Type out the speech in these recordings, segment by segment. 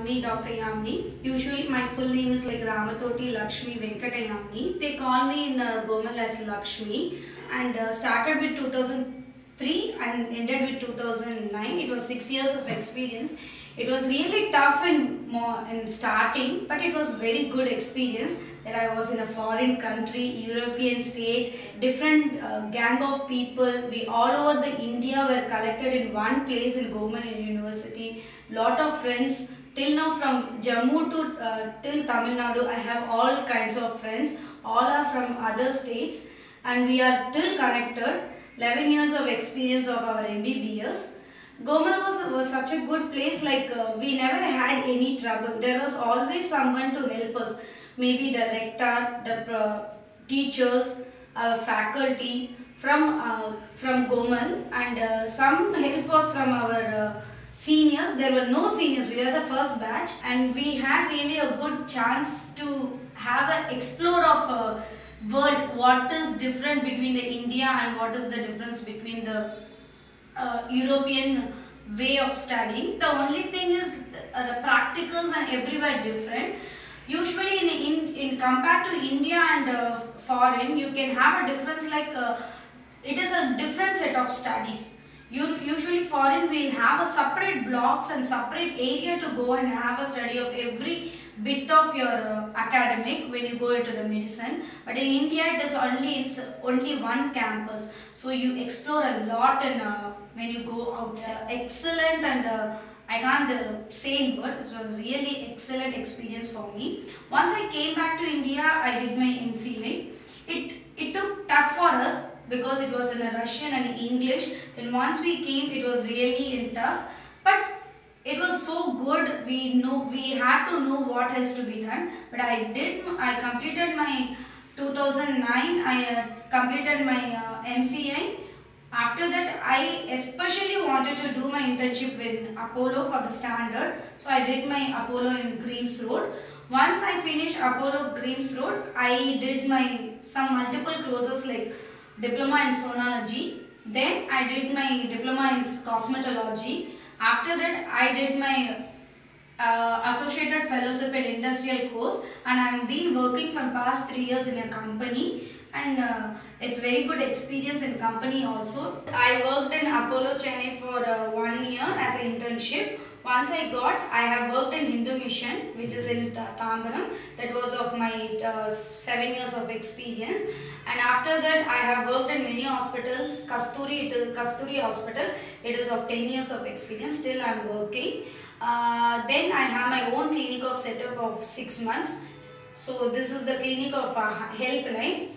me, Dr. Yamni. Usually my full name is like Ramatoti Lakshmi Venkatayamni. They call me in Gomal as Lakshmi, and started with 2003 and ended with 2009. It was 6 years of experience. It was really tough in starting, but it was very good experience that I was in a foreign country, European state, different gang of people. We all over the India were collected in one place in Gomal University. Lot of friends till now from Jammu to till Tamil Nadu. I have all kinds of friends. All are from other states, and we are still connected. 11 years of experience of our MBBS. Gomal was such a good place, like we never had any trouble. There was always someone to help us. Maybe the rector, the teachers, faculty from Gomal, and some help was from our seniors. There were no seniors. We were the first batch, and we had really a good chance to have an explore of world. What is different between the India and what is the difference between the European way of studying. The only thing is the practicals and everywhere different. Usually in compared to India and foreign, you can have a difference, like it is a different set of studies. Usually foreign will have a separate blocks and separate area to go and have a study of every bit of your academic when you go into the medicine. But in India it is only one campus, so you explore a lot in when you go outside. Excellent, and I can't say in words. It was really excellent experience for me. Once I came back to India, I did my MCA. It took tough for us because it was in a Russian and English. Then once we came, it was really tough, but it was so good. We had to know what has to be done. But I completed my 2009. I completed my MCA. After that, I especially wanted to do my internship with Apollo for the standard. So I did my Apollo in Greaves Road. Once I finished Apollo Greaves Road, I did some multiple courses like diploma in sonology. Then I did my diploma in cosmetology. After that, I did my associated fellowship in industrial course, and I have been working for past 3 years in a company, and it's very good experience in company also. I worked in Apollo Chennai for 1 year as an internship. Once I have worked in Hindu Mission, which is in Tambaram. That was of my 7 years of experience. And after that, I have worked in many hospitals. Kasturi Hospital. It is of 10 years of experience. Still I am working. Then I have my own clinic of setup of 6 months. So this is the clinic of health line.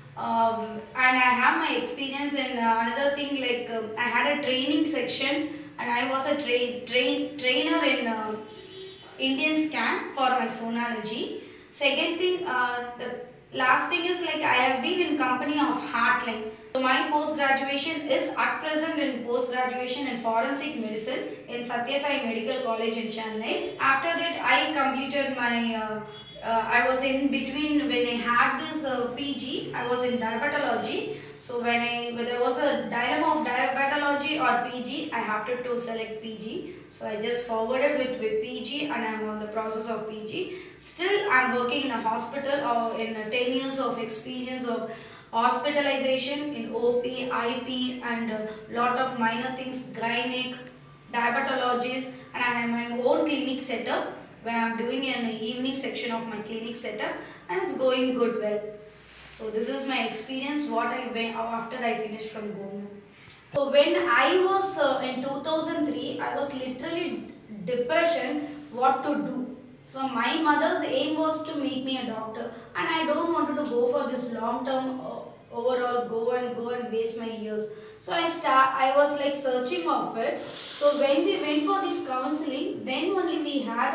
And I have my experience in another thing, like I had a training section, and I was a trainer in Indian Scan for my sonology. Second thing, the last thing is, like, I have been in company of Heartline. So my post graduation is at present in post graduation in forensic medicine in Satya Sai Medical College in Chennai. After that, I completed my I was in between when I had this PG. I was in diabetology. So when there was a dilemma of diabetology or PG, I have to select PG. So I just forwarded with PG, and I am on the process of PG. Still, I am working in a hospital in 10 years of experience of hospitalization in OP, IP, and lot of minor things, gynec, diabetologists, and I have my own clinic setup where I am doing an evening section of my clinic setup, and it's going good well. So this is my experience what I went after I finished from Gomal. So when I was in 2003, I was literally depression what to do. So my mother's aim was to make me a doctor, and I don't wanted to go for this long term overall go and waste my years. So I was like searching of it. So when we went for this counseling, then only we had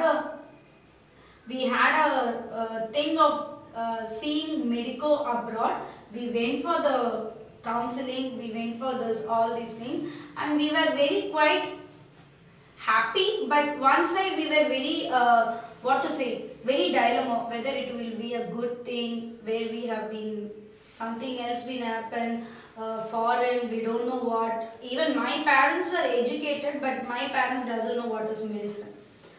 a thing of seeing medico abroad. We went for the counseling, we went for all these things, and we were very quite happy, but one side we were very very dilemma whether it will be a good thing, where we have been something else been happen, foreign, we don't know what. Even my parents were educated, but my parents doesn't know what is medicine.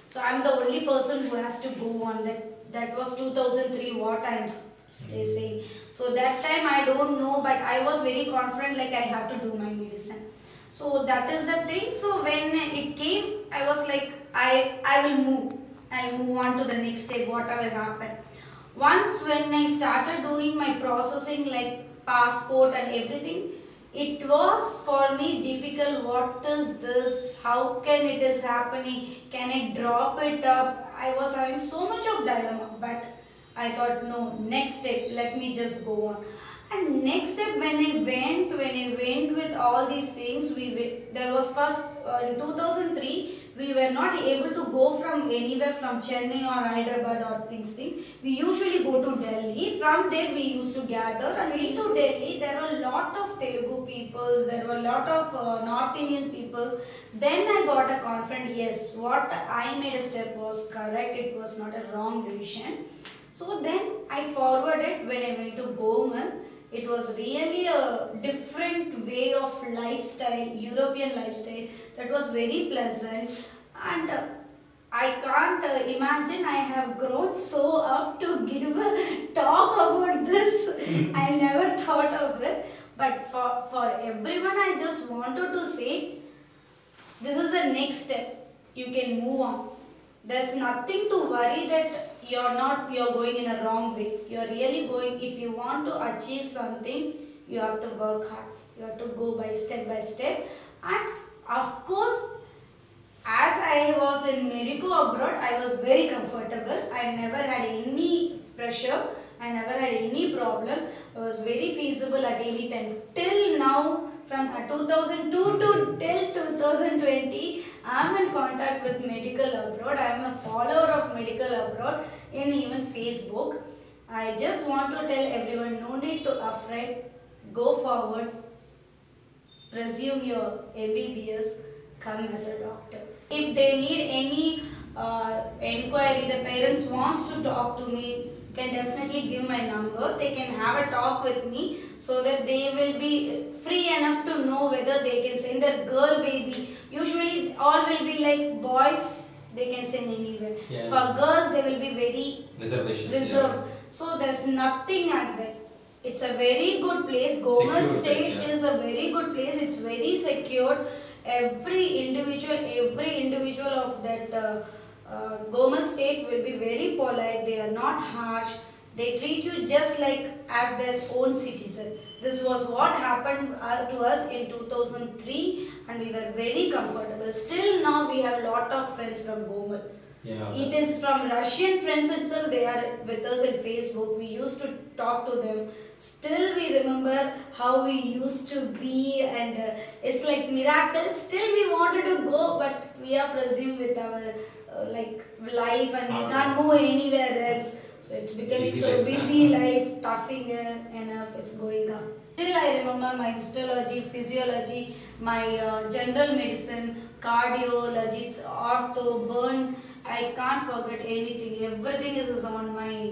So I'm the only person who has to go on that. That was 2003. What I'm saying. So that time I don't know, but I was very confident like I have to do my medicine. So that is the thing. So when it came, I was like I will move. I'll move on to the next step. Whatever happened. Once when I started doing my processing like passport and everything, it was for me difficult. What is this? How can it is happening? Can I drop it up? I was having so much of dilemma, but I thought no, next step, let me just go on. And next step when I went with all these things, there was first in 2003 we were not able to go from anywhere from Chennai or Hyderabad or things. We usually go to Delhi. From there we used to gather, and into Delhi there were a lot of Telugu peoples, there were a lot of North Indian people. Then I got a confidence, yes, what I made a step was correct, it was not a wrong decision. So then I forwarded when I went to Gomal. It was really a different way of lifestyle, European lifestyle, that was very pleasant. And I can't imagine I have grown so up to give a talk about this. I never thought of it. But for everyone, I just wanted to say, this is the next step. You can move on. There's nothing to worry that you're going in a wrong way. You're really going, if you want to achieve something, you have to work hard. You have to go by step. And of course, as I was in medico abroad, I was very comfortable. I never had any pressure. I never had any problem. I was very feasible at any time. Till now, from 2002 to till 2020, I am in contact with medical abroad. I am a follower of medical abroad in even Facebook. I just want to tell everyone, no need to afraid. Go forward. Resume your MBBS. Come as a doctor. If they need any inquiry, the parents wants to talk to me, can definitely give my number. They can have a talk with me so that they will be free enough to know whether they can send their girl baby. Usually all will be like boys, they can send anywhere. Yeah. For girls they will be very reserved. Yeah. So there's nothing like that. It's a very good place. Gomal State is a very good place. It's very secure. Every individual of that Gomal State will be very polite. They are not harsh. They treat you just like as their own citizen. This was what happened to us in 2003, and we were very comfortable. Still now we have a lot of friends from Gomal. Yeah. It is from Russian friends itself. They are with us in Facebook. We used to talk to them. Still we remember how we used to be, and it's like miracle. Still we wanted to go, but we are presumed with our like life, and we can't move anywhere else. So it's becoming busy life, toughing enough, it's going up. Still I remember my histology, physiology, my general medicine, cardiology, ortho, burn. I can't forget anything. Everything is on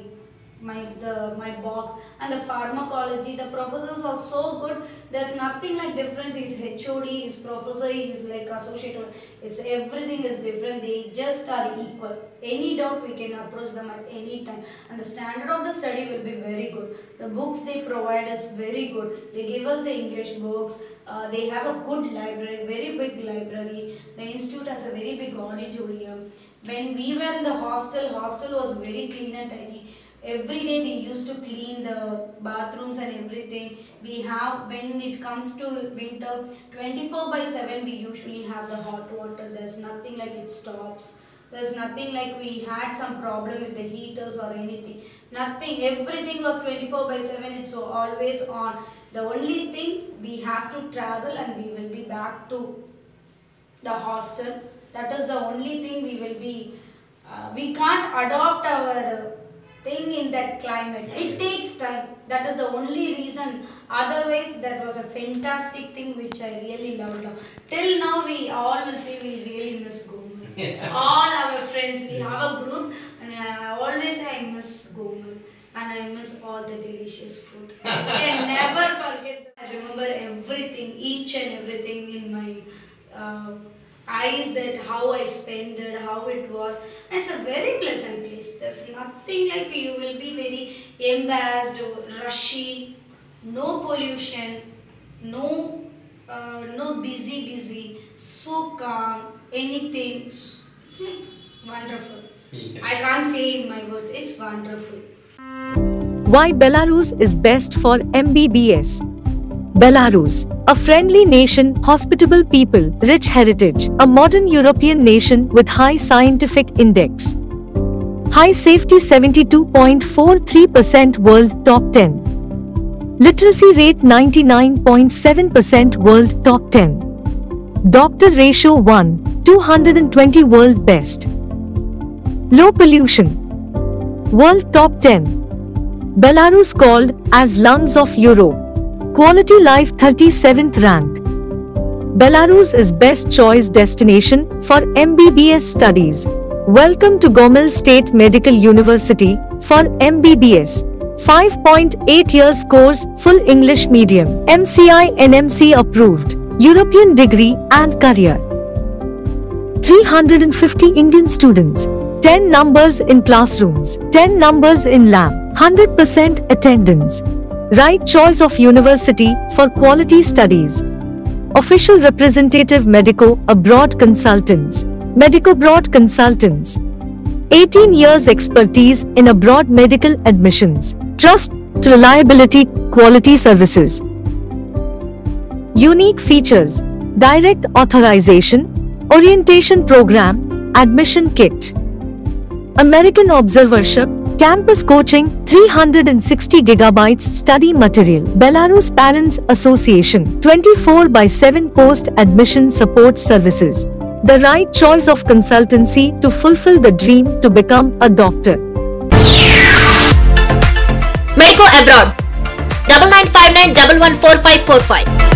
my box. And the pharmacology, the professors are so good. There's nothing like difference. He's HOD, he's professor, he's like associate. It's everything is different. They just are equal. Any doubt we can approach them at any time. And the standard of the study will be very good. The books they provide is very good. They give us the English books. They have a good library, very big library. The institute has a very big auditorium. When we were in the hostel was very clean and tidy. Every day they used to clean the bathrooms and everything. We have, when it comes to winter, 24/7 we usually have the hot water. There's nothing like it stops. There's nothing like we had some problem with the heaters or anything. Nothing. Everything was 24/7. It's always on. The only thing, we have to travel and we will be back to the hostel. That is the only thing we will be. We can't adopt our thing in that climate. It takes time. That is the only reason. Otherwise, that was a fantastic thing which I really loved. Till now, we all will say we really miss Gomal. All our friends, we have a group, and I always say I miss Gomal. And I miss all the delicious food. I can never forget. I remember everything, each and everything in my. I eyes that how I spent it, how it was. It's a very pleasant place. There's nothing like you will be very embarrassed or rushy, no pollution, no busy, so calm, anything. It's like wonderful. Yeah. I can't say in my words, it's wonderful. Why Belarus is best for MBBS? Belarus, a friendly nation, hospitable people, rich heritage, a modern European nation with high scientific index. High safety 72.43% world top 10. Literacy rate 99.7% world top 10. Doctor ratio 1:220 world best. Low pollution. World top 10. Belarus called as lungs of Europe. Quality life 37th rank. Belarus is best choice destination for MBBS studies. Welcome to Gomel State Medical University for MBBS. 5.8 years course, full English medium, MCI NMC approved, European degree and career. 350 Indian students, 10 numbers in classrooms, 10 numbers in lab, 100% attendance. Right choice of university for quality studies. Official representative Medico Abroad Consultants. Medico Abroad Consultants. 18 years expertise in abroad medical admissions. Trust, reliability, quality services. Unique features. Direct authorization, orientation program, admission kit. American observership, campus coaching, 360 GB study material. Belarus Parents Association, 24/7 post-admission support services. The right choice of consultancy to fulfill the dream to become a doctor. Medico Abroad 9959114545.